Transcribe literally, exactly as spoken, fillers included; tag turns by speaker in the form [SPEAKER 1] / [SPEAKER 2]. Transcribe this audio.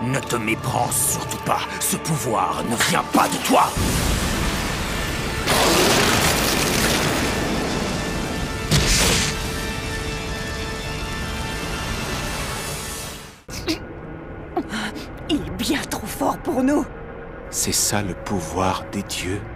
[SPEAKER 1] Ne te méprends surtout pas. Ce pouvoir ne vient pas de toi.
[SPEAKER 2] Il est bien trop fort pour nous.
[SPEAKER 3] C'est ça le pouvoir des dieux.